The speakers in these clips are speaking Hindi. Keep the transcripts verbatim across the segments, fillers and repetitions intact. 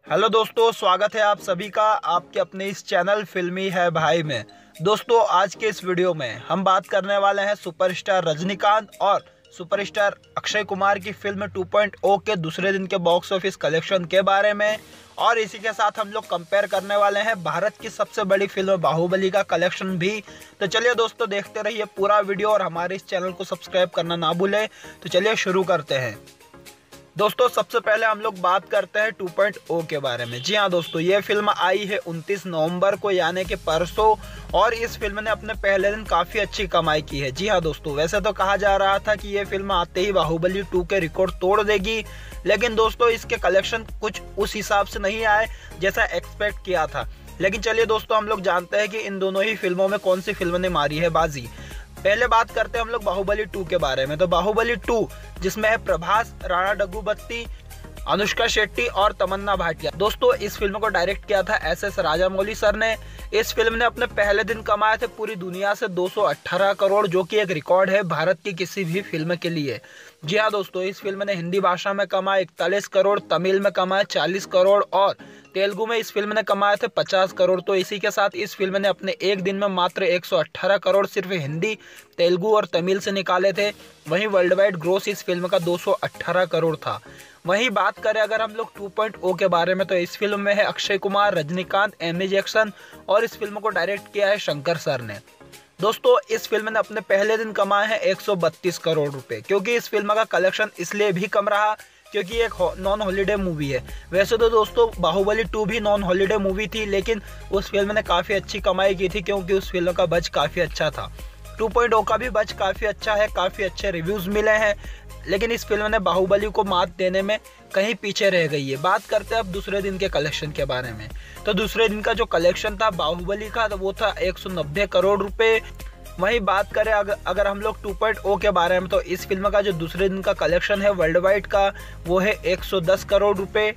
हेलो दोस्तों, स्वागत है आप सभी का आपके अपने इस चैनल फिल्मी है भाई में। दोस्तों, आज के इस वीडियो में हम बात करने वाले हैं सुपरस्टार रजनीकांत और सुपरस्टार अक्षय कुमार की फिल्म टू पॉइंट ओ के दूसरे दिन के बॉक्स ऑफिस कलेक्शन के बारे में। और इसी के साथ हम लोग कंपेयर करने वाले हैं भारत की सबसे बड़ी फिल्म बाहुबली का कलेक्शन भी। तो चलिए दोस्तों, देखते रहिए पूरा वीडियो और हमारे इस चैनल को सब्सक्राइब करना ना भूलें। तो चलिए शुरू करते हैं। दोस्तों, सबसे पहले हम लोग बात करते हैं टू पॉइंट ओ के बारे में। जी हाँ दोस्तों, ये फिल्म आई है उनतीस नवंबर को, यानी कि परसों। और इस फिल्म ने अपने पहले दिन काफ़ी अच्छी कमाई की है। जी हाँ दोस्तों, वैसे तो कहा जा रहा था कि ये फिल्म आते ही बाहुबली टू के रिकॉर्ड तोड़ देगी, लेकिन दोस्तों इसके कलेक्शन कुछ उस हिसाब से नहीं आए जैसा एक्सपेक्ट किया था। लेकिन चलिए दोस्तों, हम लोग जानते हैं कि इन दोनों ही फिल्मों में कौन सी फिल्म ने मारी है बाजी। पहले बात करते हैं हम लोग बाहुबली टू के बारे में। तो बाहुबली टू, जिसमें है प्रभास, राणा डग्गुबत्ती, अनुष्का शेट्टी और तमन्ना भाटिया। दोस्तों, इस फिल्म को डायरेक्ट किया था एस एस राजामौली सर ने। इस फिल्म ने अपने पहले दिन कमाए थे पूरी दुनिया से दो सौ अठारह करोड़, जो कि एक रिकॉर्ड है भारत की किसी भी फिल्म के लिए। जी हाँ दोस्तों, इस फिल्म ने हिंदी भाषा में कमाए इकतालीस करोड़, तमिल में कमाए चालीस करोड़ और तेलुगु में इस फिल्म ने कमाए थे पचास करोड़। तो इसी के साथ इस फिल्म ने अपने एक दिन में मात्र एक सौ अठारह करोड़ सिर्फ हिंदी, तेलुगु और तमिल से निकाले थे। वहीं वर्ल्ड वाइड ग्रोस इस फिल्म का दो सौ अठारह करोड़ था। वहीं बात करें अगर हम लोग टू पॉइंट ओ के बारे में, तो इस फिल्म में है अक्षय कुमार, रजनीकांत, एमी जैक्सन और इस फिल्म को डायरेक्ट किया है शंकर सर ने। दोस्तों, इस फिल्म ने अपने पहले दिन कमाए हैं एक सौ बत्तीस करोड़ रुपए, क्योंकि इस फिल्म का कलेक्शन इसलिए भी कम रहा क्योंकि एक नॉन हॉलीडे मूवी है। वैसे तो दोस्तों बाहुबली टू भी नॉन हॉलीडे मूवी थी, लेकिन उस फिल्म ने काफ़ी अच्छी कमाई की थी क्योंकि उस फिल्म का बज काफ़ी अच्छा था। टू पॉइंट ओ का भी बज काफ़ी अच्छा है, काफ़ी अच्छे रिव्यूज़ मिले हैं, लेकिन इस फिल्म ने बाहुबली को मात देने में कहीं पीछे रह गई है। बात करते हैं अब दूसरे दिन के कलेक्शन के बारे में। तो दूसरे दिन का जो कलेक्शन था बाहुबली का, तो वो था एक सौ नब्बे करोड़ रुपए। वहीं बात करें अगर अगर हम लोग टू पॉइंट ओ के बारे में, तो इस फिल्म का जो दूसरे दिन का कलेक्शन है वर्ल्ड वाइड का, वो है एक सौ दस करोड़ रुपए।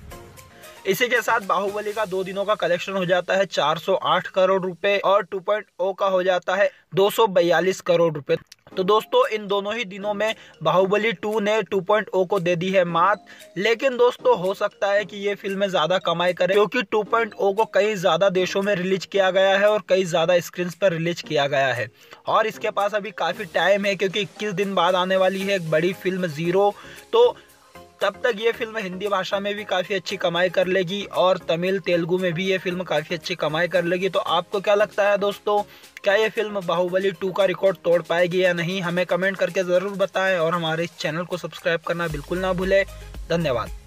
इसी के साथ बाहुबली का दो दिनों का कलेक्शन हो जाता है चार सौ आठ करोड़ रुपए और टू पॉइंट ओ का हो जाता है दो सौ बयालीस करोड़ रुपए। तो दोस्तों, इन दोनों ही दिनों में बाहुबली टू ने टू पॉइंट ओ को दे दी है मात। लेकिन दोस्तों, हो सकता है कि ये फिल्में ज़्यादा कमाई करें, क्योंकि टू पॉइंट ओ को कई ज़्यादा देशों में रिलीज किया गया है और कई ज़्यादा स्क्रीन पर रिलीज किया गया है। और इसके पास अभी काफ़ी टाइम है, क्योंकि इक्कीस दिन बाद आने वाली है एक बड़ी फिल्म ज़ीरो। तो तब तक ये फिल्म हिंदी भाषा में भी काफ़ी अच्छी कमाई कर लेगी और तमिल, तेलुगु में भी ये फिल्म काफ़ी अच्छी कमाई कर लेगी। तो आपको क्या लगता है दोस्तों, क्या ये फिल्म बाहुबली टू का रिकॉर्ड तोड़ पाएगी या नहीं? हमें कमेंट करके ज़रूर बताएं और हमारे इस चैनल को सब्सक्राइब करना बिल्कुल ना भूलें। धन्यवाद।